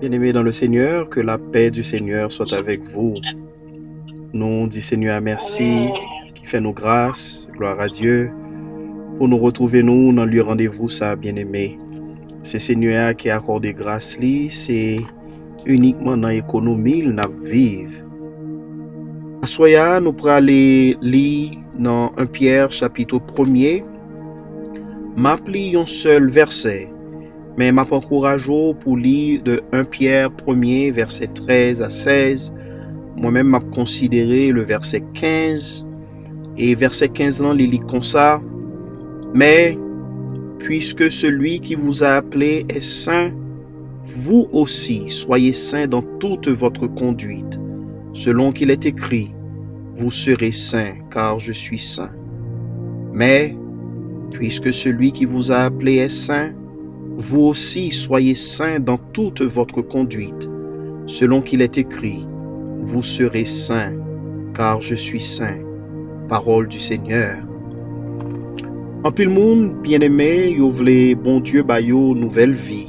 Bien-aimés dans le Seigneur, que la paix du Seigneur soit avec vous. Nous disons Seigneur merci, qui fait nos grâces, gloire à Dieu, pour nous retrouver nous dans le rendez-vous ça, bien-aimé. C'est Seigneur qui a accordé grâce, c'est uniquement dans l'économie qu'il nous vivre. Soya, nous pourrons aller lire dans 1 Pierre chapitre 1er. M'appli un seul verset, mais m'a encouragé pour lire de 1 Pierre 1er, verset 13 à 16. Moi-même, m'a considéré le verset 15. Et verset 15, là, il lit comme ça. Mais, puisque celui qui vous a appelé est saint, vous aussi soyez saints dans toute votre conduite. Selon qu'il est écrit, vous serez saints, car je suis saint. Mais, puisque celui qui vous a appelé est saint, vous aussi soyez saints dans toute votre conduite. Selon qu'il est écrit, vous serez saints, car je suis saint. Parole du Seigneur. En pile monde, bien-aimé, yo vle bon Dieu ba yo nouvelle vie.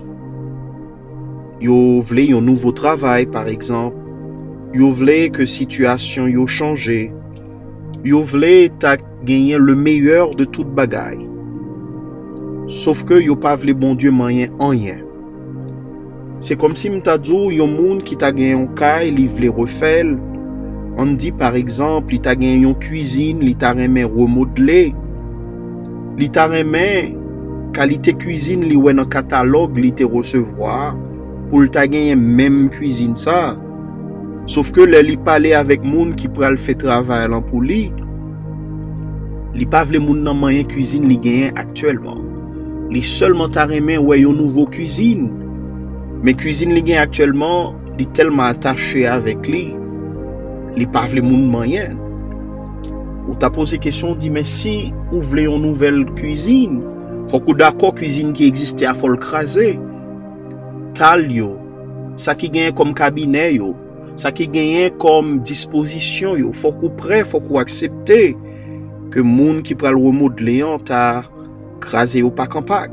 Yo vle un nouveau travail, par exemple. Yo vle que situation yo changé. Yo vle ta gagné le meilleur de toute bagaille. Sauf que yo pas vle bon Dieu moyen en rien. C'est comme si m'ta dit yon moun qui t'a gagné un caille, li vle refaire. On dit par exemple, li t'a gagné une cuisine, li t'a remen remodeler. Li t'a remen qualité cuisine li wè dans catalogue li te recevoir pour li t'a gagné même cuisine ça. Sauf que li parler avec moun qui pral fait travail lan pour li pas vle moun nan moyen cuisine li gagné actuellement. Li seulement t'a remen wè yon nouveau cuisine. Mais cuisine li gagné actuellement, li tellement attaché avec li pas vle moun moyen. Ou t'as posé question, dit mais si ou vle une nouvelle cuisine, faut que d'accord cuisine qui existait à faut le craser. Tal yo, ça qui gagne comme cabinet yo, ça qui gagne comme disposition yo, faut qu'on prêt, faut qu'on accepter que moun qui pral remodeler t'a crasé ou pas campagne.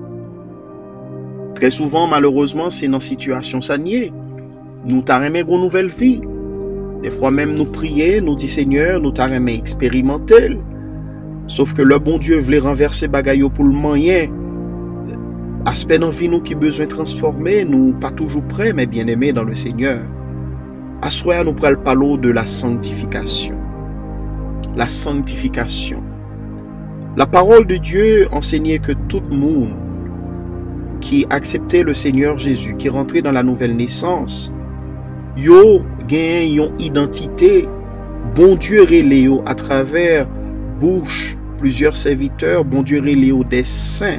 Très souvent malheureusement c'est dans situation sanier. Nous t'a remis une nouvelle vie. Des fois même nous prier, nous dit Seigneur, nous t'a remis expérimenter. Sauf que le bon Dieu voulait renverser bagaille pour le moyen. Aspect dans vie nous qui besoin transformer, nous pas toujours prêts, mais bien aimés dans le Seigneur. À soir, nous prenons parler de la sanctification. La sanctification. La parole de Dieu enseignait que tout le monde qui acceptait le Seigneur Jésus, qui rentrait dans la nouvelle naissance, yo gagne yon identité, bon Dieu relé yo à travers bouche plusieurs serviteurs, bon Dieu relé yo des saints.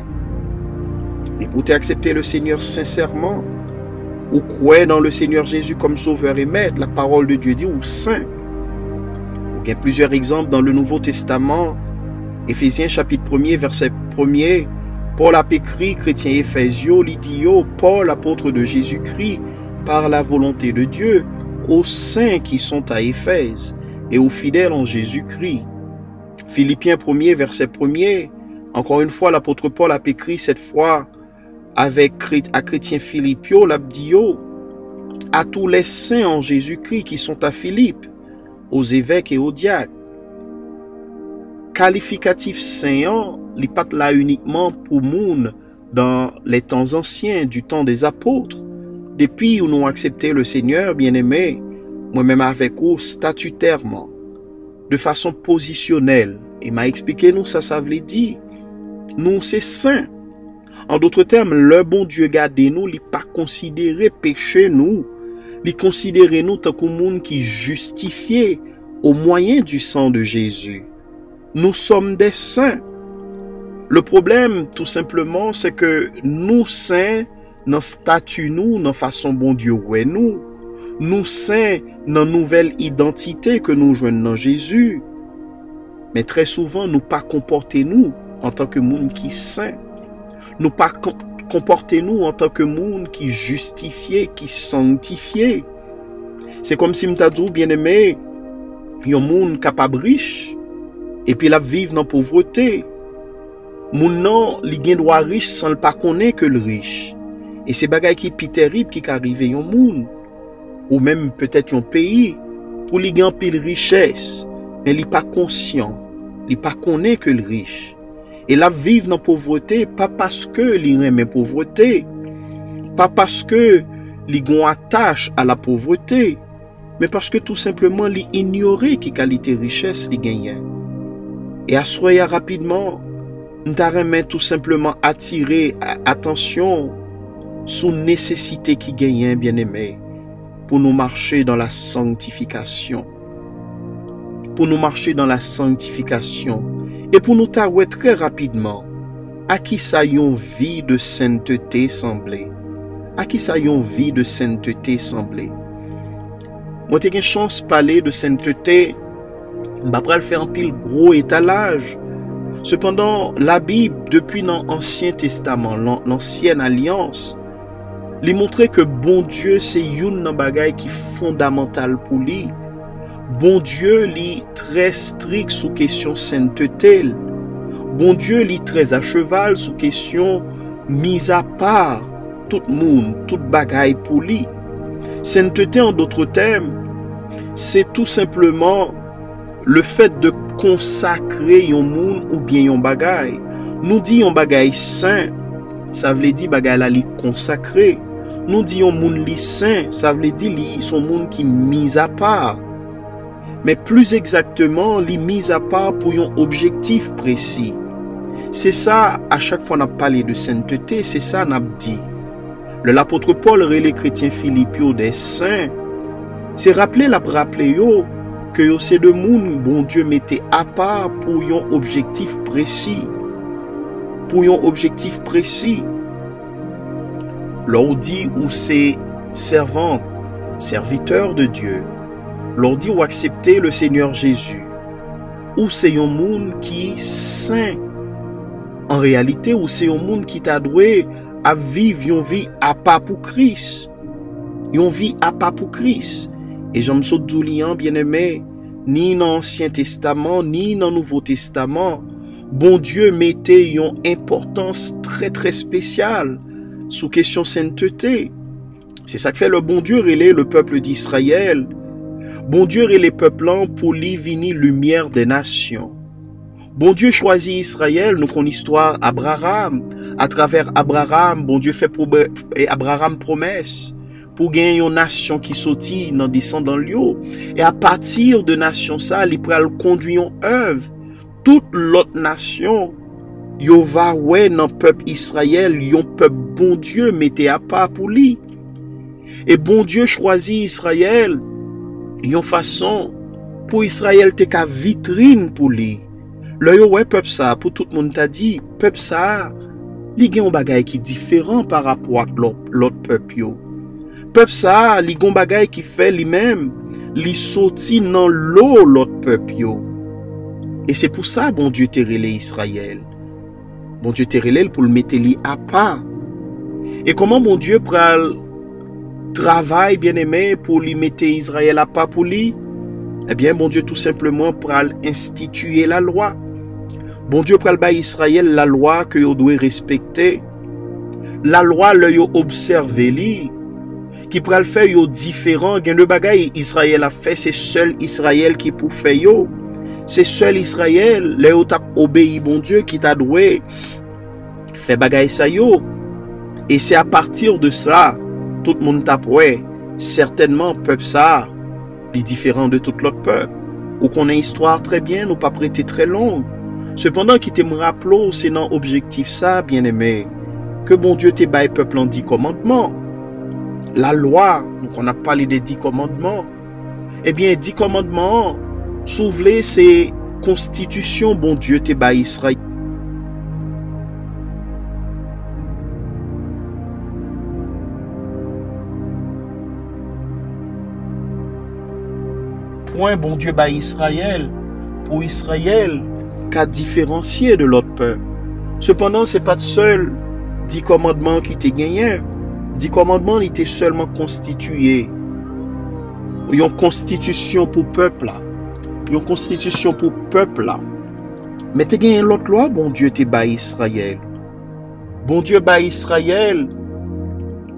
Et pour accepter le Seigneur sincèrement, ou croire dans le Seigneur Jésus comme sauveur et maître, la parole de Dieu dit ou saint. Il y a plusieurs exemples dans le Nouveau Testament. Éphésiens chapitre 1er, verset 1er, Paul a écrit, chrétien Éphésio, il dit Paul, apôtre de Jésus-Christ, par la volonté de Dieu, aux saints qui sont à Éphèse et aux fidèles en Jésus-Christ. Philippiens 1er, verset 1er, encore une fois, l'apôtre Paul a écrit cette fois avec à chrétien Philippio, l'abdio, à tous les saints en Jésus-Christ qui sont à Philippe, aux évêques et aux diacres. Qualificatif saint, il pas là uniquement pour moun dans les temps anciens, du temps des apôtres. Depuis où nous accepté le Seigneur, bien-aimé, moi-même avec vous, statutairement, de façon positionnelle, et m'a expliqué nous ça veut dire, nous c'est saint. En d'autres termes, le bon Dieu garde nous, il pas considéré péché nous, il considère nous tant que monde qui justifié au moyen du sang de Jésus. Nous sommes des saints. Le problème, tout simplement, c'est que nous saints, dans statut nous, dans façon bon Dieu ouais nous saints dans nouvelle identité que nous joignons dans Jésus. Mais très souvent, nous pas comporter nous en tant que monde qui saint. Nous pas comporter nous en tant que monde qui justifié, qui sanctifié. C'est comme si m'ta dit bien aimé, yon monde capable riche et puis la vivre dans pauvreté. Moun nan li gen droit riche sans le pas connaître que le riche. Et c'est bagay qui pi terrible qui arrive yon moun, ou même peut-être yon pays, pour li gen pile richesse, mais li pas conscient, li pas connaît que le riche. Et la vivre dans pauvreté, pas parce que li remet pauvreté, pas parce que li gon attache à la pauvreté, mais parce que tout simplement li ignorer qui qualité richesse li gagne. Et assoya rapidement, n'ta remet tout simplement attirer attention sous nécessité qui gagne bien aimé pour nous marcher dans la sanctification. Pour nous marcher dans la sanctification. Et pour nous taouer très rapidement, à qui ça yon vie de sainteté semblé? À qui ça yon vie de sainteté semblé? Moi, j'ai une chance de parler de sainteté, je vais faire un pile gros étalage. Cependant, la Bible, depuis l'Ancien Testament, l'Ancienne Alliance, lui montrait que bon Dieu, c'est une bagay qui est fondamental pour lui. Bon Dieu, lui très strict sous question sainteté. Bon Dieu, lui très à cheval sous question mise à part tout le monde, tout bagay pour lui. Sainteté, en d'autres termes, c'est tout simplement le fait de consacrer yon moun ou bien yon bagay. Nous dit yon bagay saint, ça veut dire bagay la li consacré. Nous dit yon moun li saint, ça veut dire li son moun qui mis à part. Mais plus exactement, li mis à part pour yon objectif précis. C'est ça, à chaque fois qu'on a parlé de sainteté, c'est ça qu'on a dit. L'apôtre Paul et les chrétiens philippio des saints, c'est rappeler yo que yo c'est de moun bon Dieu mettait à part pour yon objectif précis. Pour yon objectif précis. L'on dit ou c'est servante, serviteur de Dieu. L'on dit ou accepter le Seigneur Jésus. Ou c'est yon moun qui saint. En réalité, ou c'est yon moun qui t'a doué à vivre yon vie à pas pour Christ. Yon vie à pas pour Christ. Et j'en me saute doulian, bien aimé, ni dans l'Ancien Testament, ni dans le Nouveau Testament, bon Dieu mettait une importance très très spéciale sous question sainteté. C'est ça que fait le bon Dieu relais le peuple d'Israël. Bon Dieu relais le peuple pour lui venir lumière des nations. Bon Dieu choisit Israël, nous connaissons l'histoire Abraham. À travers Abraham, bon Dieu fait pour Abraham promesse pour gagner une nation qui sortit dans descendant lieu. Et à partir de nation ça, il pral conduire une œuvre. Toute l'autre nation, yo va ouais dans peuple Israël, yon peuple bon Dieu mettez à part pour lui. Et bon Dieu choisit Israël, yon façon pour Israël te ka vitrine pour lui. Le yo ouais peuple ça, pour tout le monde t'a dit, peuple ça, li gen un bagay qui différent par rapport à l'autre peuple yo. Peuple ça, li gon bagay qui fait lui-même, li sorti dans l'eau l'autre peuple yo. Et c'est pour ça bon Dieu te relé Israël. Bon Dieu te relé pour le mettre li à part. Et comment bon Dieu pral travail bien aimé pour lui mettre Israël à part pour lui? Eh bien bon Dieu tout simplement pral instituer la loi. Bon Dieu pral ba Israël la loi que yo doit respecter. La loi le yo observer li. Qui pral faire yo différent, gen de bagay Israël a fait, c'est seul Israël qui pour faire yo. C'est seul Israël, le yo tap obéi bon Dieu qui t'a doué fait bagay sa yo. Et c'est à partir de cela, tout le monde tap ouais, certainement peuple ça, est différent de tout l'autre peuple. Ou qu'on a une histoire très bien, ou pas prêté très longue. Cependant, qui te me rappelons, c'est dans objectif ça, bien aimé, que bon Dieu te baille peuple en 10 commandements. La loi, donc on a parlé des 10 commandements. Eh bien, 10 commandements, souvelé, c'est constitution, bon Dieu te baille Israël. Point bon Dieu baille Israël, pour Israël, qu'a différencié de l'autre peuple. Cependant, c'est pas seul 10 commandements qui te gagné. 10 commandements étaient seulement constitués. Ils ont constitution pour peuple là. Ils ont constitution pour peuple là. Mais te gagné l'autre loi, bon Dieu te baille Israël. Bon Dieu baille Israël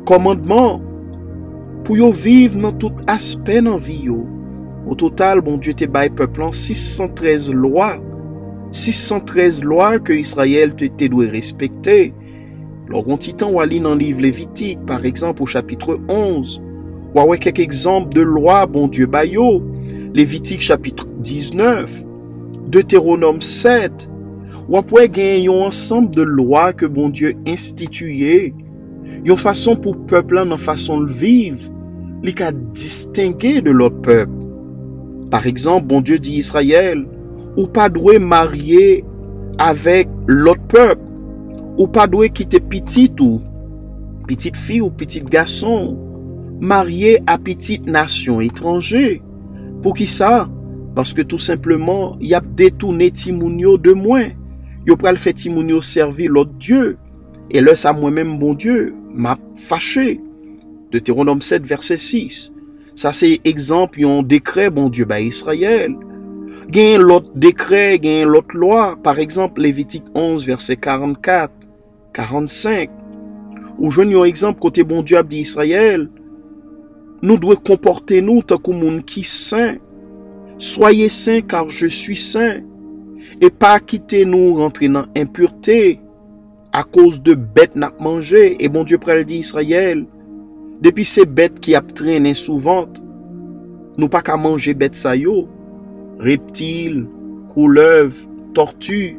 commandements pour yo vivre dans tout aspect dans vie yo. Au total, bon Dieu te bail peuple en 613 lois. 613 lois que Israël te doit respecter. Alors, on titan ou ali dans le livre Lévitique, par exemple, au chapitre 11. Ou avec quelques exemples de lois, bon Dieu bayo. Lévitique chapitre 19. Deutéronome 7. Ou après gagner un ensemble de lois que bon Dieu institué. Une façon pour peuple en façon de vivre, li ka distinguer de l'autre peuple. Par exemple, bon Dieu dit Israël, ou pas doué marier avec l'autre peuple, ou pas doué quitter petite ou petite fille ou petit garçon, marier à petite nation étrangère. Pour qui ça? Parce que tout simplement, y a détourné Timounio de moins. Yo pral fait Timounio servir l'autre Dieu. Et là, ça moi-même, bon Dieu, m'a fâché. Deutéronome 7, verset 6. Ça, c'est exemple, yon décret, bon Dieu, bah Israël. Gain l'autre décret, gain l'autre loi. Par exemple, Lévitique 11, verset 44, 45. Ou je n'ai un exemple, côté bon Dieu, dit Israël. Nous devons comporter nous tant que monde qui saint. Soyez saints car je suis saint. Et pas quitter nous rentrer dans impureté à cause de bêtes n'a mangé. Et bon Dieu pral dit Israël. Depuis ces bêtes qui a traîné souvent, nous pas qu'à manger bêtes sa yo, reptiles, couleuvres, tortues.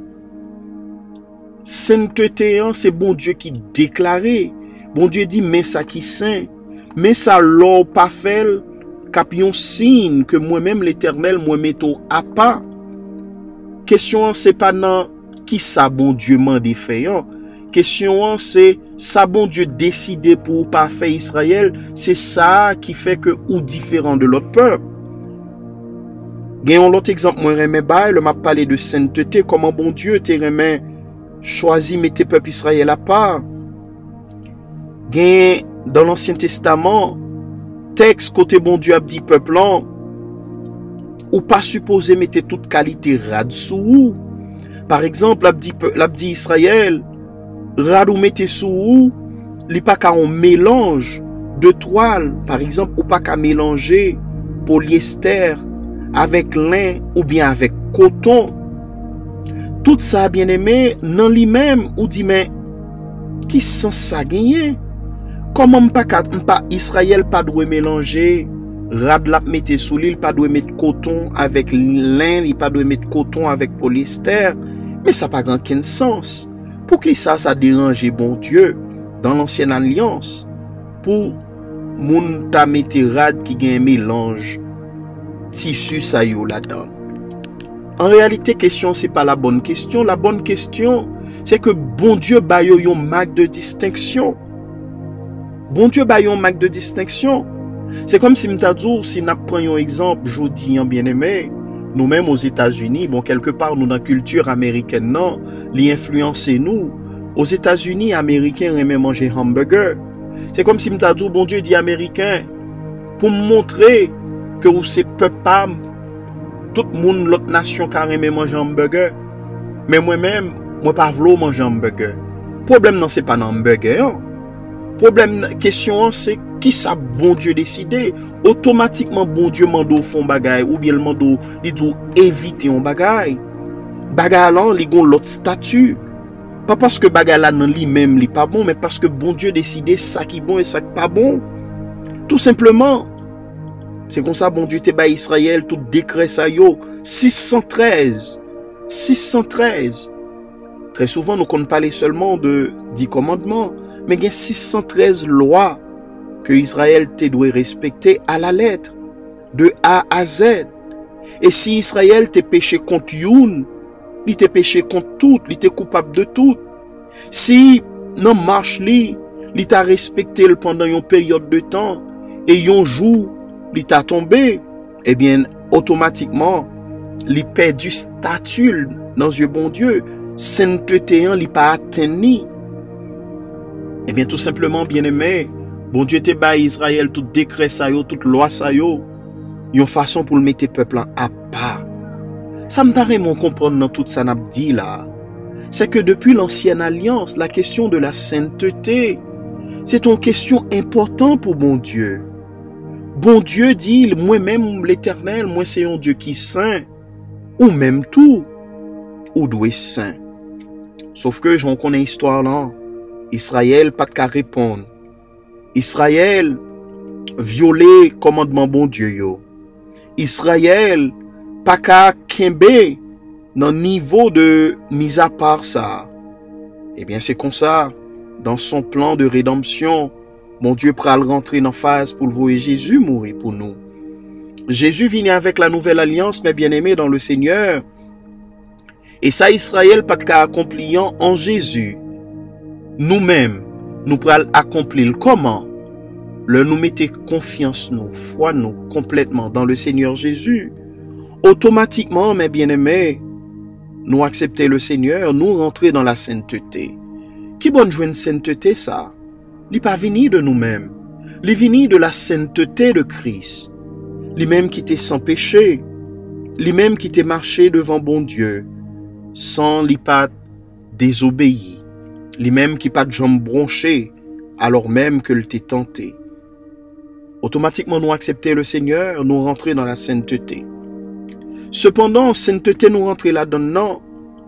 Sainteté, c'est bon Dieu qui déclarait. Bon Dieu dit, mais ça qui saint, mais ça l'or pas fait, capion signe que moi-même l'Éternel, moi metto à pas. Question, c'est pas non qui ça bon Dieu m'a défait. Question, c'est ça bon Dieu décidé pour pas faire Israël, c'est ça qui fait que ou différent de l'autre peuple. Gagnons l'autre exemple, moi remets bail, le m'a parlé de sainteté, comment bon Dieu te remet choisi mettre peuple Israël à part. Gagne dans l'Ancien Testament, texte côté bon Dieu a dit peuple ou pas supposé mettre toute qualité rad sous. Par exemple, l'a dit Israël rad ou mettez sous li pas qu'à un mélange de toile, par exemple, ou pas qu'à mélanger polyester avec lin ou bien avec coton. Tout ça, bien aimé, non lui-même, ou dit, mais qui sens ça gagner? Comment pas Israël pas doit mélanger rad la mettez sous l'île, pas doit mettre coton avec lin, il pas doit mettre coton avec polyester, mais ça pas grand aucun sens. Pour qui ça dérange bon Dieu dans l'ancienne alliance? Pour moun ta mette rad qui gagne mélange tissu sa yo là-dedans. En réalité, question c'est pas la bonne question. La bonne question, c'est que bon Dieu ba yo yon marque de distinction. Bon Dieu ba yon marque de distinction. C'est comme si m'ta dit, si n'a pris un exemple, jodi bien aimé, nous-mêmes aux États-Unis, bon, quelque part, nous, dans la culture américaine, non, les influencer nous. Aux États-Unis, Américains aiment manger hamburger. C'est comme si m'ta dit, bon Dieu dit Américain, pour me montrer que vous c'est peuple, tout le monde, l'autre nation, qui aime manger hamburger. Mais moi-même, moi, pas v'lo manger hamburger. Problème, non, c'est pas un hamburger, hein. Problème, question, c'est qui ça bon Dieu décidé? Automatiquement, bon Dieu mando font bagay, ou bien le mando, il doit éviter un bagay. Bagay là, il gon l'autre statut. Pas parce que bagay là, non, lui-même, il pas bon, mais parce que bon Dieu décidé ça qui bon et ça qui pas bon. Tout simplement. C'est comme ça, bon Dieu te ba Israël, tout décret ça yo. 613. 613. Très souvent, nous ne parlons seulement de 10 commandements. Mais il y a 613 lois que Israël te doit respecter à la lettre, de A à Z. Et si Israël te péché contre une, il te péché contre tout, il te coupable de tout. Si non marche li, il t'a respecté pendant une période de temps et un jour, il t'a tombé, eh bien, automatiquement, il perd du statut dans le bon Dieu. Sainteté, il pas atteint ni. Eh bien, tout simplement, bien-aimé, bon Dieu te ba Israël, tout décret ça yo, toute loi ça yo, yon façon pour le mettre peuple à part. Ça me paraît mon comprendre dans tout ça n'a dit là. C'est que depuis l'ancienne alliance, la question de la sainteté C'est une question importante pour mon Dieu. Bon Dieu dit, moi-même l'Éternel, moi c'est un Dieu qui est saint, ou même tout, ou doit être saint. Sauf que j'en connais histoire là, Israël pas de qu'à répondre. Israël violé commandement bon Dieu yo. Israël pas qu'à kembe dans niveau de mise à part ça. Eh bien c'est comme ça, dans son plan de rédemption, mon Dieu pral rentrer dans phase pour le voir Jésus mourir pour nous. Jésus vient avec la nouvelle alliance, mes bien-aimés dans le Seigneur. Et ça, Israël, pas qu'à accomplir en Jésus. Nous-mêmes, nous pral accomplir comment? Le nous mettez confiance, nous, foi, nous, complètement dans le Seigneur Jésus. Automatiquement, mes bien-aimés, nous accepter le Seigneur, nous rentrer dans la sainteté. Qui bonne joie une sainteté, ça? Il pas venu de nous-mêmes. Il venu de la sainteté de Christ. Lui-même qui était sans péché. Lui-même qui était marché devant bon Dieu. Sans lui pas désobéi. Lui-même qui pas de jambes bronchées. Alors même que l'était tenté. Automatiquement nous accepter le Seigneur, nous rentrer dans la sainteté. Cependant, sainteté nous rentrer là-dedans.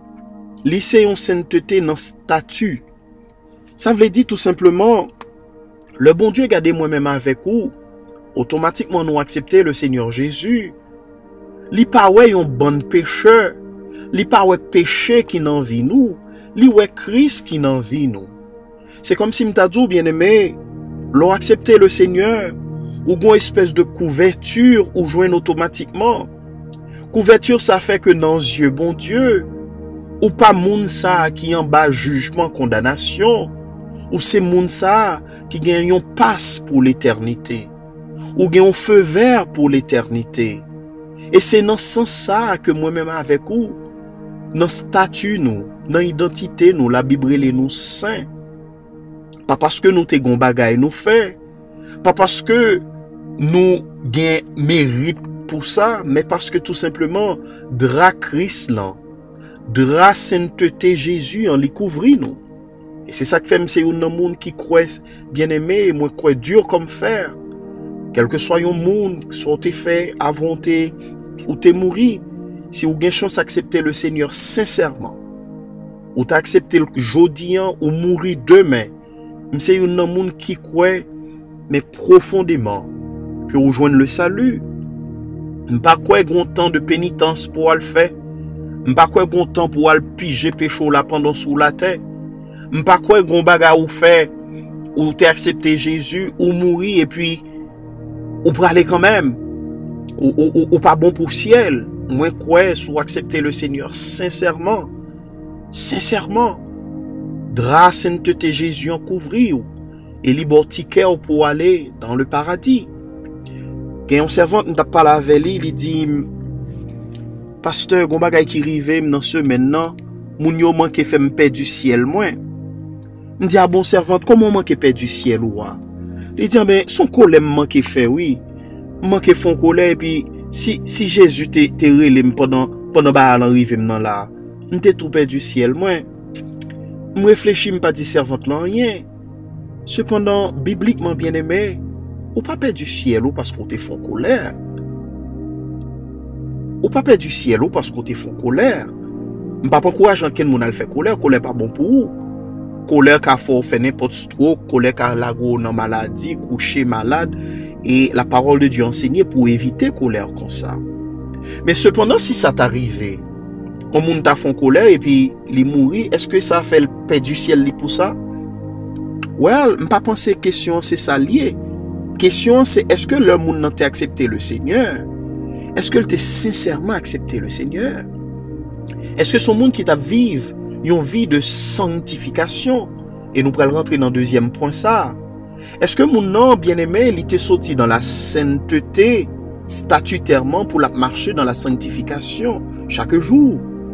Lycée en sainteté dans statut. Ça veut dire tout simplement, le bon Dieu gardez moi-même avec vous, automatiquement nous accepter le Seigneur Jésus. Li pa wè yon bon pécheur, li pa wè péché qui n'en vit nous, li wè Christ qui n'en vit nous. C'est comme si m'ta dit bien aimé, l'on accepté le Seigneur, ou gon espèce de couverture ou joindre automatiquement. Couverture ça fait que dans yeux bon Dieu, ou pas moun ça qui en bas jugement, condamnation, ou c'est moun ça qui gagne un passe pour l'éternité, ou gagne un feu vert pour l'éternité. Et c'est dans ce sens ça que moi-même avec vous, dans statut nous, dans identité nous, la Bible est nous saints. Pas parce que nous te gon bagay nous fait, pas parce que nous gagne mérite pour ça, mais parce que tout simplement, dra Christ là, dra sainteté Jésus en li couvri nous. Et c'est ça que fait c'est un monde qui croit bien aimé, moi croit dur comme fer. Quel que soit un monde, soit t'es fait, avonté, ou t'es mouru, si vous avez chance d'accepter le Seigneur sincèrement, ou t'as accepté le jodian ou mourir demain, c'est un monde qui croit, mais profondément, que vous joignez le salut. Pas quoi grand temps de pénitence pour le faire. Pas quoi grand temps pour le piger pécho là pendant sous la terre. Pas quoi grand baga ou fait ou t'es accepté Jésus ou mourir et puis ou pour aller quand même ou pas bon pour ciel. Moi quoi ou accepter le Seigneur sincèrement dra sainteté Jésus en couvrir et liberté pour aller dans le paradis. Quand un servant n'a pas la veille, il dit pasteur gon bagay qui rive dans ce maintenant moun yo manque fait me perdre du ciel moins. Me dit ah bon servante comment manque perdre du ciel ou il dit ben son colère manque fait oui manque font colère et puis si Jésus te relé pendant ba arrive dans là m'était tout perdu du ciel moins. Me réfléchis me pas dit servante là rien. Cependant bibliquement bien aimé ou pas perdre du ciel ou parce qu'on te font colère. Ou pas perdre du ciel ou parce qu'on te font colère. M'pas pas encourager quel moun al fait colère pas bon pour vous. Colère qu'a faut faire n'importe stroke, colère qu'a lago dans maladie, coucher malade et la parole de Dieu enseignée pour éviter colère comme ça. Mais cependant si ça t'arrive, on moun t'a font colère et puis li mourir, est-ce que ça fait le perdre du ciel li pour ça? Well, m'pas penser question c'est ça lié. Question c'est est-ce que le monde n'a accepté le Seigneur? Est-ce que tu as sincèrement accepté le Seigneur? Est-ce que son monde qui t'a vive une vie de sanctification? Et nous pourrons rentrer dans le deuxième point ça. Est-ce que mon nom bien-aimé, il était sorti dans la sainteté statutairement pour la marcher dans la sanctification chaque jour?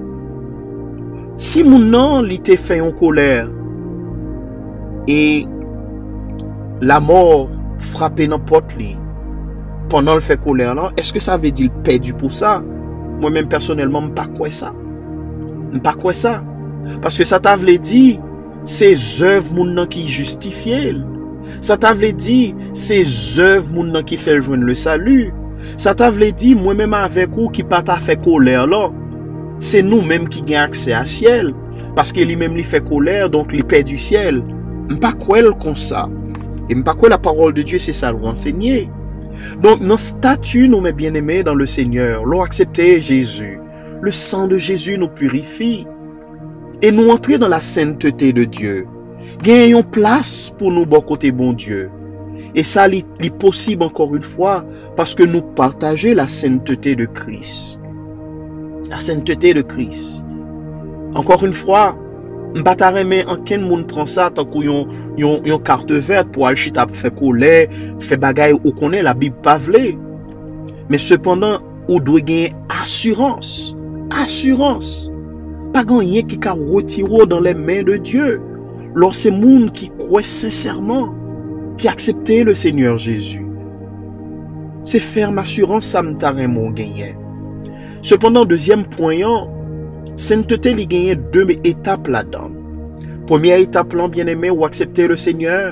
Si mon nom, il était fait en colère et la mort frappé n'importe lui pendant le fait colère là, est-ce que ça veut dire perdu pour ça? Moi-même personnellement, je ne pas quoi ça. Je pas quoi ça. Parce que ça t'a voulu dire, c'est œuvres moun nan qui justifient. Ça t'a vle dit, c'est œuvres moun nan qui fait joindre le salut. Ça t'a vle dit, moi-même avec ou qui pas t'a fait colère là. C'est nous-mêmes qui gagnons accès à ciel. Parce que lui-même lui fait colère, donc lui paix du ciel. M'pas quoi comme ça. Et m'pas quoi la parole de Dieu, c'est ça le renseigner. Donc, dans statut, nous, mes bien-aimés, dans le Seigneur, l'on accepté Jésus. Le sang de Jésus nous purifie. Et nous entrer dans la sainteté de Dieu. Gagnons place pour nous, bon côté bon Dieu. Et ça, est possible encore une fois, parce que nous partageons la sainteté de Christ. La sainteté de Christ. Encore une fois, m'bata remen en ken moun prend ça tant qu'on yon carte verte pour aller chita faire colère, faire bagay ou connaît la Bible pas vle. Mais cependant, ou doit gagner assurance. Assurance. Pas gagner qui ka retiro dans les mains de Dieu. Lorsque moun qui croit sincèrement, qui accepte le Seigneur Jésus. C'est ferme assurance ça m'ta remon gagner. Cependant, deuxième point, sainteté li gagne deux étapes là-dedans. Première étape là, bien-aimé, ou accepter le Seigneur.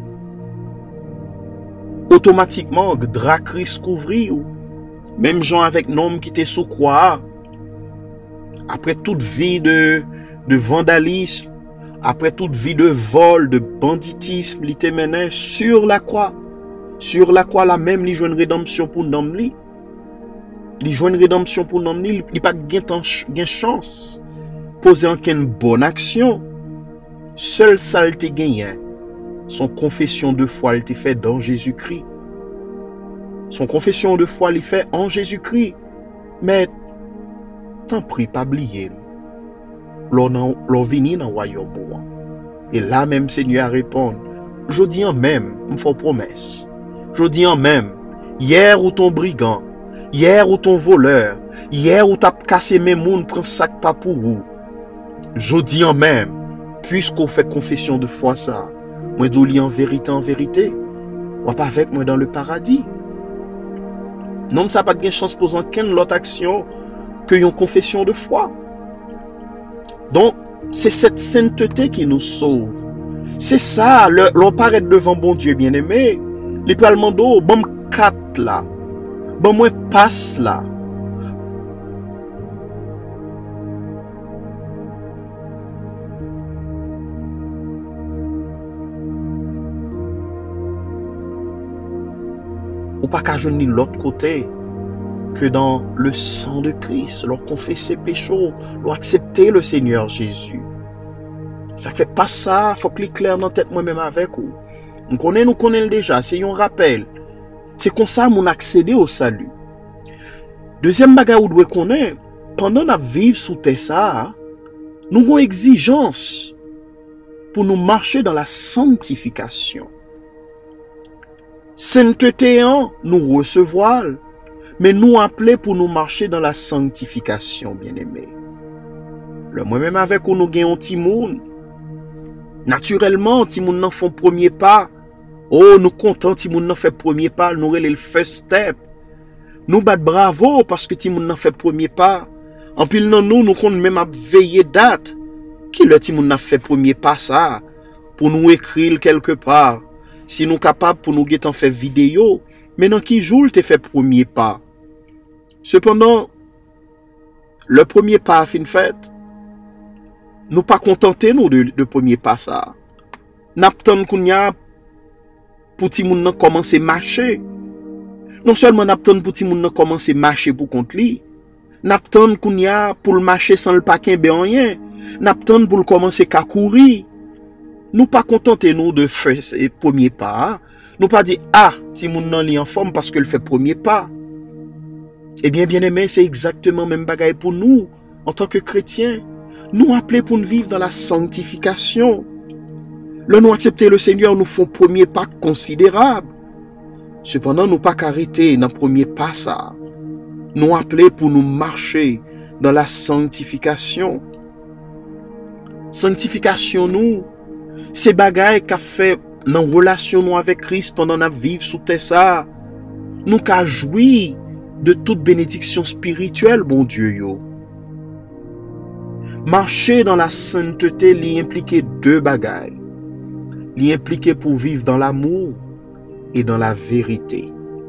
Automatiquement, dra Christ couvrir. Même gens avec nom qui était sous croix. Après toute vie de vandalisme, après toute vie de vol, de banditisme, li te mené sur la croix. Sur la croix, la même, li joue une rédemption pour nom li. Li joue une rédemption pour nom li, li pas gen chance. Poser en ken bonne action. Seul ça te gagne. Son confession de foi, elle te fait dans Jésus-Christ. Son confession de foi, il fait en Jésus-Christ. Mais, t'en prie, pas oublier. L'on vini dans le royaume. Et là même, Seigneur répond, je dis en même, me font promesse. Je dis en même, hier ou ton brigand, hier ou ton voleur, hier ou t'as cassé mes mouns, prend sac pas pour vous. Je dis en même, puisqu'on fait confession de foi ça, moi d'ouli en vérité, ou pas avec moi dans le paradis. Non, ça n'a pas de chance pour aucune autre action que une confession de foi. Donc, c'est cette sainteté qui nous sauve. C'est ça, l'on paraît devant bon Dieu bien-aimé. Les palmandos, bon 4 là, bon moi passe là. Ou pas qu'à joindre l'autre côté que dans le sang de Christ, leur confesser péché, leur accepter le Seigneur Jésus. Ça fait pas ça, faut que l'éclair dans la tête moi-même avec vous. Nous connaissons déjà, c'est un rappel. C'est comme ça qu'on accède au salut. Deuxième bagage où doit connaître, pendant notre vivre sous ça, nous avons une exigence pour nous marcher dans la sanctification. Sainteté nous recevoir, mais nous appeler pour nous marcher dans la sanctification, bien-aimés. Le moi-même avec nous gagnons un petit monde. Naturellement, petit monde n'en font premier pas. Oh, nous contents, petit monde n'en fait premier pas, nous relève le first step. Nous bat bravo parce que petit monde n'en fait premier pas. En plus, nous comptons même à veiller date. Qui le petit monde n'a fait premier pas ça? Pour nous écrire quelque part. Si nous capables pour nous en faire vidéo, mais dans qui jour te fait premier pas? Cependant, le premier pas a fin fait, nous pas contenter nous de premier pas ça. N'attend qu'on y a pour ti moun nan commencer marcher. Non seulement n'attend pour ti moun nan commencer marcher pour contre lui, n'attend qu'on y a pour le marcher sans le paquin ben rien, n'attend pour le commencer qu'à courir. Nous pas contenter nous de faire ce premier pas. Nous pas dire ah, ti moun nan li en forme parce que le fait premier pas. Eh bien, bien-aimé, c'est exactement même bagaille pour nous en tant que chrétiens. Nous appelés pour nous vivre dans la sanctification. Là, nous accepter le Seigneur, nous font premier pas considérable. Cependant, nous pas qu'arrêter dans premier pas ça. Nous appelés pour nous marcher dans la sanctification. Sanctification nous, c'est bagaille qu'a fait dans relation nous avec Christ pendant notre vie sous terre ça. Nous qu'a joui de toute bénédiction spirituelle, bon Dieu yo. Marcher dans la sainteté li implique deux bagailles. li impliqué pour vivre dans l'amour et dans la vérité.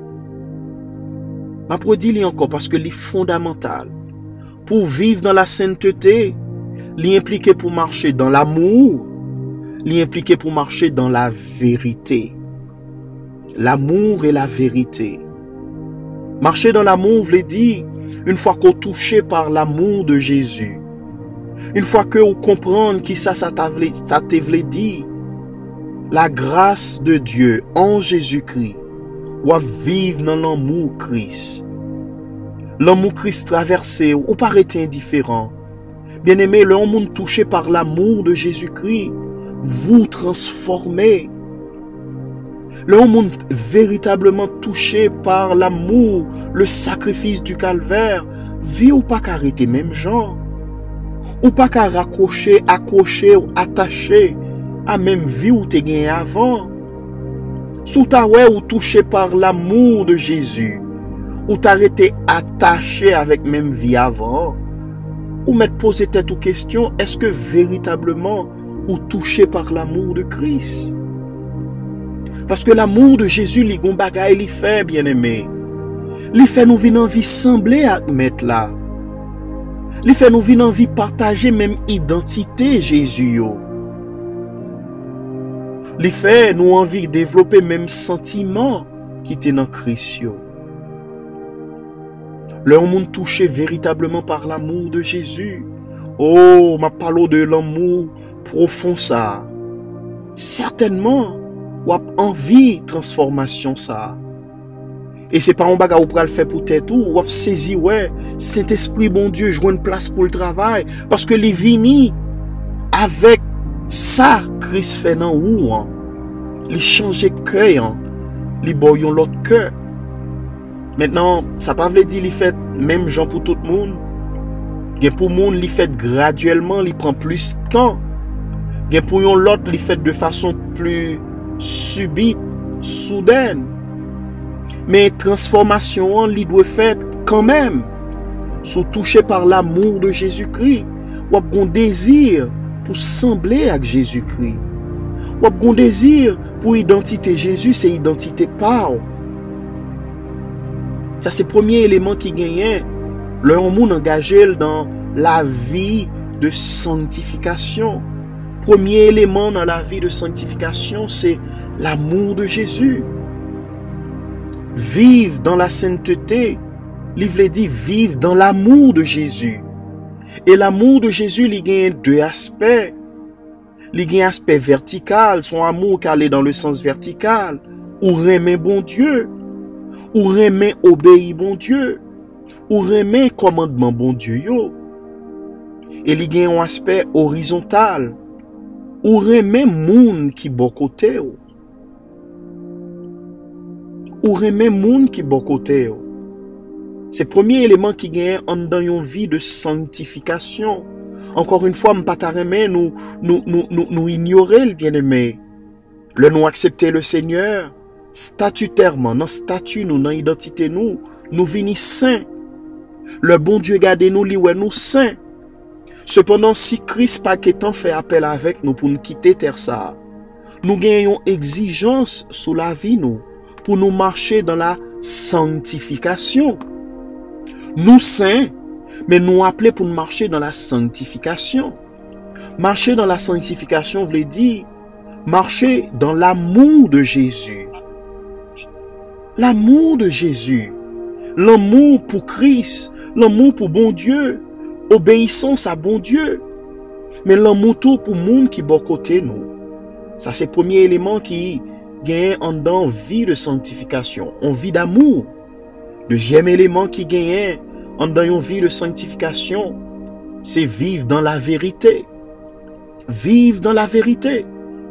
Ma produit li encore parce que li fondamental. Pour vivre dans la sainteté, li impliqué pour marcher dans l'amour, li impliqué pour marcher dans la vérité. L'amour et la vérité. Marcher dans l'amour veut dire, une fois qu'on est touché par l'amour de Jésus, une fois que vous comprenez qui ça te veut dire, la grâce de Dieu en Jésus-Christ, ou à vivre dans l'amour Christ. L'amour Christ traversé, ou paraît indifférent. Bien aimé, le monde touché par l'amour de Jésus-Christ, vous transformez. Le monde véritablement touché par l'amour, le sacrifice du calvaire, vie ou pas qu'arrêter même genre. Ou pas qu'à raccrocher, accrocher ou attacher à même vie ou te gagné avant. Sous ta ouais ou touché par l'amour de Jésus, ou t'arrêter attaché avec même vie avant, ou mettre poser tête aux questions, est-ce que véritablement ou touché par l'amour de Christ? Parce que l'amour de Jésus, li gon bagay li fait, bien-aimé. Li fait nous vivre en vie sembler à mettre là. Li fait nous vivre en vie partager même identité Jésus yo. Li fait nous envie développer même sentiment qui était dans Christ yo. Le monde touché véritablement par l'amour de Jésus. Oh, ma parole de l'amour profond ça. Certainement, ou a envie transformation ça. Et c'est pas un bagage ou pral faire pour tête ou a saisi ouais, Saint-Esprit bon Dieu joue une place pour le travail parce que les vini avec ça Christ fait dans ou hein. Les changer cœur hein. Les boyon l'autre cœur. Maintenant, ça pas veut dire li fait même gens pour tout le monde. Gen pour monde li fait graduellement, li prend plus de temps. Gen pour yon l'autre li fait de façon plus subite, soudaine. Mais transformation, li doit faire quand même. Sous touché par l'amour de Jésus-Christ. Ou ap gon désir pour sembler avec Jésus-Christ. Ou ap gon désir pour identité Jésus, c'est identité par. Ça c'est le premier élément qui gagne. Le monde engagé dans la vie de sanctification. Premier élément dans la vie de sanctification, c'est l'amour de Jésus. Vivre dans la sainteté, l'Ivre dit vivre dans l'amour de Jésus. Et l'amour de Jésus, il y a deux aspects. Il y a un aspect vertical, son amour qui allait dans le sens vertical, ou remet bon Dieu, ou remet obéir bon Dieu, ou remet commandement bon Dieu yo. Et il y a un aspect horizontal, ou remet moun qui bon côté ou remet moun qui bon côté. C'est le premier élément qui gagne dans une vie de sanctification. Encore une fois, m'pas ta remet nous ignorer le bien-aimé. Le nous accepter le Seigneur, statutairement, dans statut nous, dans identité nous venons saints. Le bon Dieu garde nous, li ouais nous saints. Cependant, si Christ pas qu'étant fait appel avec nous pour nous quitter terre ça, nous gagnons exigence sous la vie nous, pour nous marcher dans la sanctification. Nous saints, mais nous appelés pour nous marcher dans la sanctification. Marcher dans la sanctification veut dire marcher dans l'amour de Jésus. L'amour de Jésus. L'amour pour Christ. L'amour pour bon Dieu. Obéissance à bon Dieu. Mais l'amour tout pour le monde qui est bon côté nous. Ça c'est le premier élément qui gagne en dans vie de sanctification. On vit d'amour. Deuxième élément qui gagne en dans une vie de sanctification, c'est vivre dans la vérité. Vivre dans la vérité.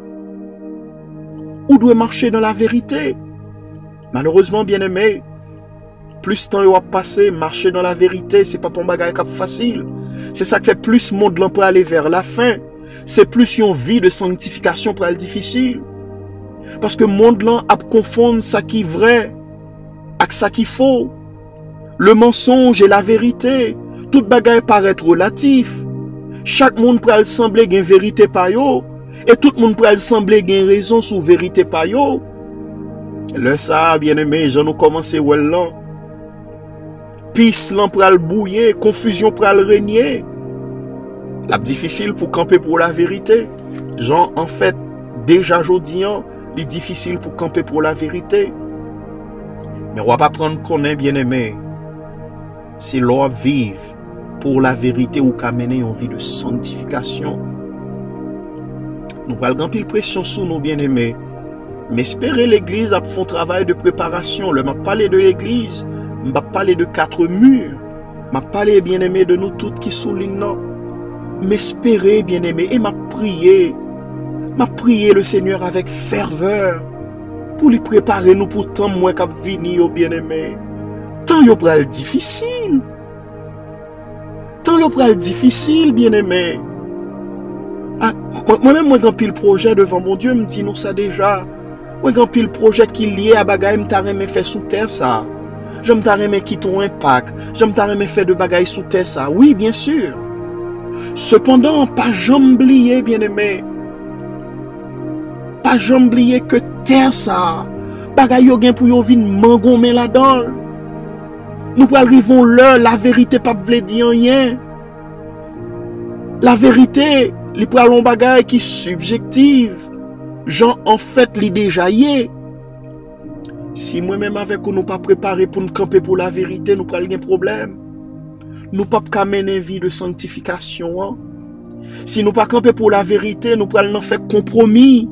Où doit marcher dans la vérité? Malheureusement, bien-aimé, plus temps a passé, marcher dans la vérité, c'est pas pour un bagage facile. C'est ça qui fait plus monde pour aller vers la fin. C'est plus une vie de sanctification pour aller difficile. Parce que monde là a confondre ça qui est vrai avec ça qui est faux. Le mensonge et la vérité, tout bagage paraît relatif. Chaque monde peut sembler qu'il y a une vérité par yo, Et tout le monde pourrait sembler gagner raison sous vérité pa yo. Le ça, bien aimé, j'en ai commencé ouais là. Pis lan pral bouiller, confusion pral régner. La difficile pour camper pour la vérité. Jean, en fait, déjà jodi, il est difficile pour camper pour la vérité. Mais on va pas prendre qu'on est bien aimé. Si l'on vive pour la vérité ou qu'à mener une vie de sanctification. Nous pral grand pile pression sous nous bien aimés. Mais espérer l'église a fait un travail de préparation. Le m'a parlé de l'église, m'a parlé de 4 murs, m'a parlé bien aimé de nous toutes qui soulignent non. M'espérer bien aimé et m'a prié le Seigneur avec ferveur pour lui préparer nous pour tant moins qu'à venir bien aimé. Tant yo pral difficile. Tant yo pral difficile bien aimé. Ah, moi-même moi grand pile projet devant mon Dieu me dit nous ça déjà. Moi grand pile projet qui lié à bagaille m'ta remé fait sous terre ça. J'aime ta remé qui ton impact, j'aime ta remé fait de bagaille sous terre ça. Oui, bien sûr. Cependant, pas jamais oublier bien aimé. Pas jamais oublier que terre ça. Bagaille yo gen pour yo vinn mangomé là-dedans. Nous arrivons là, la vérité pas vle dire rien. La vérité, li pral un bagaille qui subjective. Jean en fait li déjà yé. Si moi-même avec nous pas préparé pour nous camper pour la vérité, nous pral gen problème. Nous pas ka mener vie de sanctification. Hein? Si nous pas camper pour la vérité, nous pral nan faire compromis.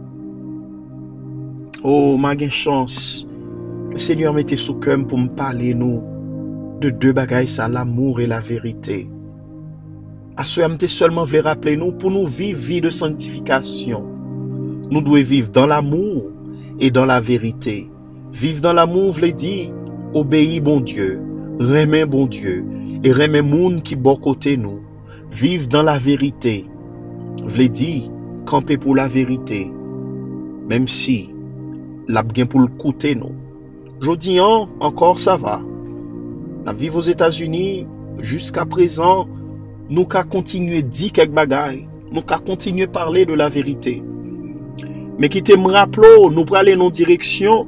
Oh, ma gen chance. Le Seigneur mette sous cœur pour me parler nous de 2 bagailles ça, l'amour et la vérité. À ce moment seulement voulait rappeler nous pour nous vivre vie de sanctification. Nous devons vivre dans l'amour et dans la vérité. Vivre dans l'amour veut dire obéir bon Dieu, remer bon Dieu et remer monde qui bon côté nous. Vivre dans la vérité veut dire camper pour la vérité, même si la bien pour le coûter nous. Jodi encore ça va. La vie aux États-Unis jusqu'à présent, nous qu'à continuer dire quelques bagailles, nous qu'à continuer parler de la vérité. Mais qui te me rappelle, nous prenons aller dans direction,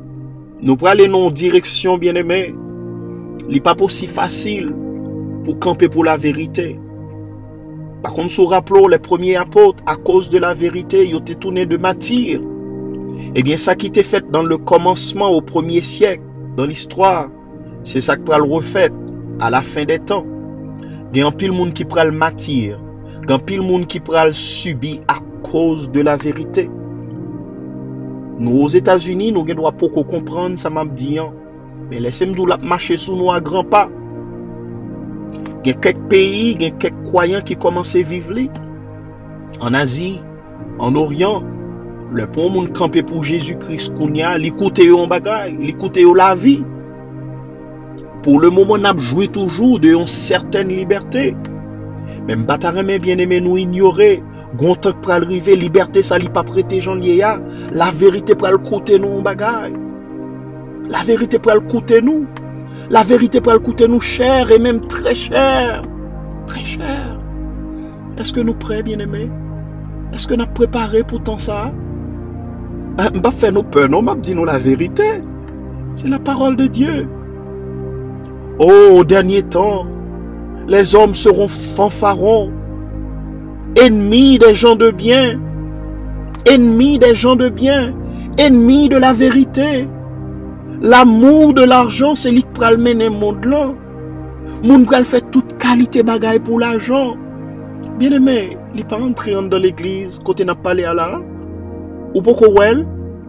bien aimé. Il n'est pas aussi facile pour camper pour la vérité. Par contre, si nous rappelons les premiers apôtres, à cause de la vérité, ils ont été tournés de matière. Eh bien, ça qui était fait dans le commencement au 1er siècle, dans l'histoire, c'est ça qui va le refaire à la fin des temps. Il y a un pile monde qui prend le matière, il y a un pile monde qui prend le subir à cause de la vérité. Nous, aux États-Unis, nous ne doit pas comprendre ça m'a dit. Mais laissez-nous marcher sous nous à grands pas. Il y a quelques pays, il y a quelques croyants qui commencent à vivre là. En Asie, en Orient, le bon monde campé pour Jésus-Christ, l'écouter en bagaille, l'écouter la vie. Pour le moment, on a joué toujours de une certaine liberté. Même bataille bien aimé nous ignorer. Gontan pour arriver, liberté, ça li pas prêter Jean Liéa. La vérité pour le coûter nous en bagaille. La vérité pour le coûter nous. La vérité pour le coûter nous cher et même très cher. Très cher. Est-ce que nous prêts, bien aimés? Est-ce que nous avons préparé pour tant ça? M'a fait nos peur, non, m'a dit nous la vérité. C'est la parole de Dieu. Oh, au dernier temps, les hommes seront fanfarons, ennemis des gens de bien, ennemis des gens de bien, ennemis de la vérité. L'amour de l'argent, c'est lui qui pral mener le monde là. Moun pral fait toute qualité bagaille pour l'argent. Bien aimé, il pas entrer dans l'église côté n'a pas aller à là. Ou pourquoi ouais?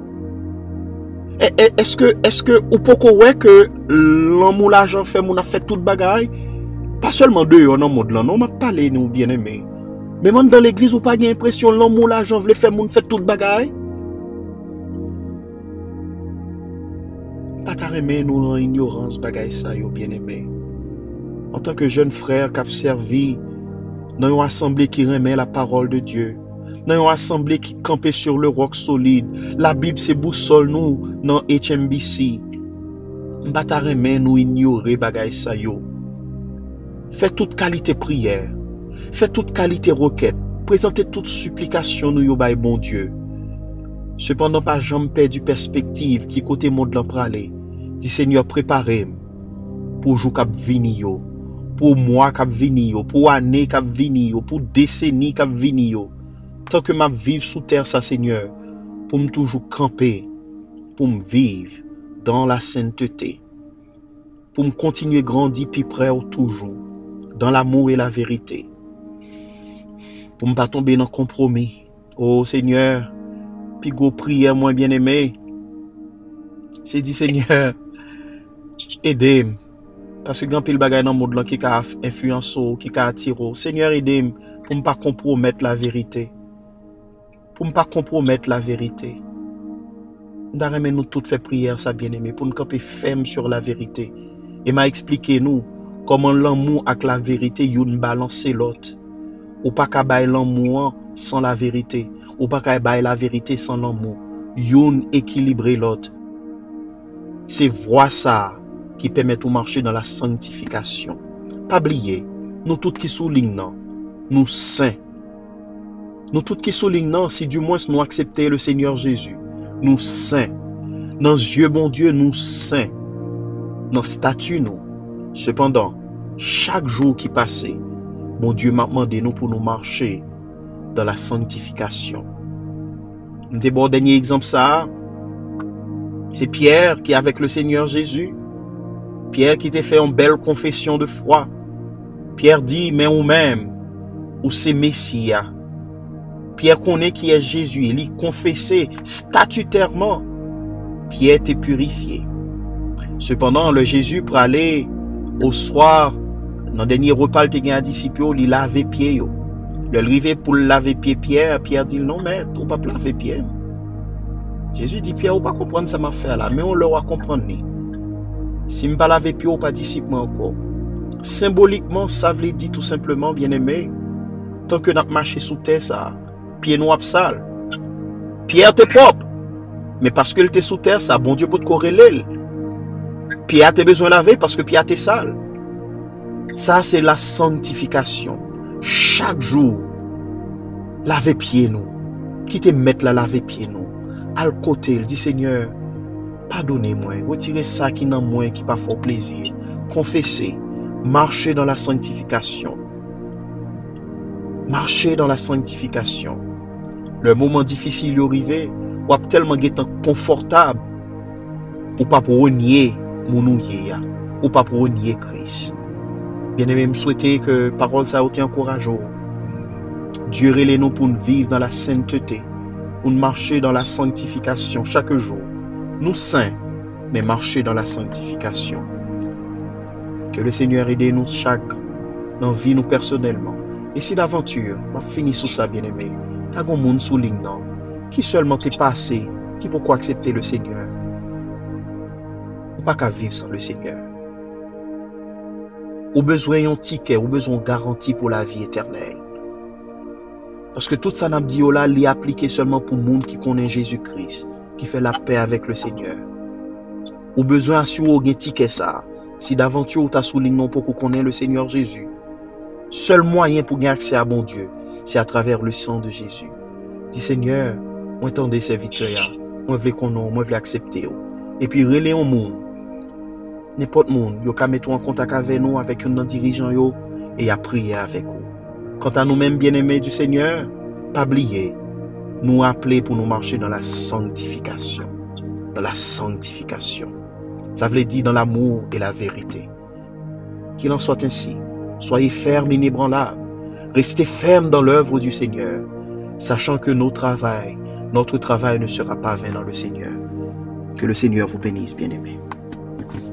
Est-ce que ou pourquoi ouais que l'amour l'argent fait moun a fait toute bagaille? Pas seulement deux dans le monde là, non, m'a parlé nous bien aimé. Mais même dans l'église ou pas j'ai l'impression l'amour l'argent veut faire moun fait toute bagaille? Pas ta remè nous dans ignorance bagaille ça yo bien aimé. En tant que jeune frère qui a servi dans une assemblée qui remet la parole de Dieu, dans une assemblée qui campait sur le roc solide, la Bible c'est boussole nous dans HMBC. Pas ta remè nous ignorer bagaille ça yo. Fais toute qualité prière, fais toute qualité requête, Présentez toute supplication nous yo bay bon Dieu. Cependant, pas jamais perdu perspective qui côté monde l'en pralé. Dit Seigneur, préparez-moi pour jour k'ap vini yo, pour mois k'ap vini yo, pour année k'ap vini yo, pour décennie k'ap vini yo. Tant que m'a vivre sous terre ça Seigneur, pour me toujours camper, pour me vivre dans la sainteté, pour me continuer grandir puis près toujours dans l'amour et la vérité. Pour me pas tomber dans compromis. Oh Seigneur, puis go prière moi bien-aimé. C'est dit Seigneur, aidez-moi. Parce que grand pile bagay dans le monde là qui a influencé, qui a attiré. Seigneur, aidez-moi pour ne pas compromettre la vérité. Pour ne pas compromettre la vérité. Nous toutes fait prière, ça bien-aimé, pour nous camper ferme sur la vérité. Et m'a expliqué nous comment l'amour avec la vérité yon balance l'autre. Ou pas qu'à bailler l'amour sans la vérité. Ou pas qu'à bailler la vérité sans l'amour. Yon équilibrer l'autre. C'est voie ça qui permet de marcher dans la sanctification. Pas oublier, nous tous qui soulignent, nous saints. Nous tous qui soulignent, si du moins nous acceptons le Seigneur Jésus, nous saints. Dans yeux bon Dieu, nous saints. Dans statut nous. Cependant, chaque jour qui passait, bon Dieu m'a demandé nous pour nous marcher dans la sanctification. Un bon dernier exemple ça, c'est Pierre qui est avec le Seigneur Jésus. Pierre qui t'a fait une belle confession de foi. Pierre dit, mais ou même, ou c'est Messia. Pierre connaît qui est Jésus. Il y confessé statutairement. Pierre t'est purifié. Cependant, le Jésus pour aller au soir, dans le dernier repas, il a disciple, il lavait pied. Le rivet pour laver pied Pierre, Pierre dit, non, mais on ne peut pas laver pied. Jésus dit, Pierre, on ne peut pas comprendre ça m'a fait là, mais on le va comprendre. Si je ne lave pied, on ne pas disciple encore. Symboliquement, ça veut dire tout simplement, bien aimé, tant que nous marchons sous terre, ça, pied noir sale. Pierre t'es propre. Mais parce qu'il était sous terre, ça, bon Dieu peut te corréler. Pierre t'es besoin de laver parce que Pierre t'es sale. Ça, c'est la sanctification. Chaque jour, laver pied nous. Qui te mettre la laver pied nous. À le côté, il dit Seigneur, pardonnez-moi, retirez ça qui n'a moins, qui pas fort plaisir. Confessez, marchez dans la sanctification. Marchez dans la sanctification. Le moment difficile est arrivé, ou tellement confortable, ou pas pour renier mon ouïe, ou pas pour renier Christ. Bien aimé, je souhaite que parole ça été encourageant. Dieu relève nous pour nous vivre dans la sainteté, pour nous marcher dans la sanctification chaque jour. Nous saints, mais marcher dans la sanctification. Que le Seigneur aide nous chaque dans la vie nous personnellement. Et si d'aventure, on finit sous ça, bien aimé, t'as un monde sous ligne, qui seulement t'est passé, qui pourquoi accepter le Seigneur. Ou pas qu'à vivre sans le Seigneur. Ou besoin d'un ticket, ou besoin de garantie pour la vie éternelle. Parce que tout ça n'a dit là, l'y appliqué seulement pour le monde qui connaît Jésus-Christ, qui fait la paix avec le Seigneur. Ou besoin d'assurer un ticket ça, si d'aventure ou t'as souligné non pour qu'on connaisse le Seigneur Jésus. Seul moyen pour gagner accès à bon Dieu, c'est à travers le sang de Jésus. Dis Seigneur, moi attendez serviteur, moi voulais qu'on moi voulais accepter. Et puis relais au monde. N'importe monde, yo ka mettre en contact avec nous, avec un dirigeant yo, et à prier avec vous. Quant à nous-mêmes bien-aimés du Seigneur, pas oublier, nous appeler pour nous marcher dans la sanctification. Dans la sanctification. Ça veut dire dans l'amour et la vérité. Qu'il en soit ainsi. Soyez fermes et inébranlables. Restez fermes dans l'œuvre du Seigneur, sachant que notre travail ne sera pas vain dans le Seigneur. Que le Seigneur vous bénisse, bien-aimés.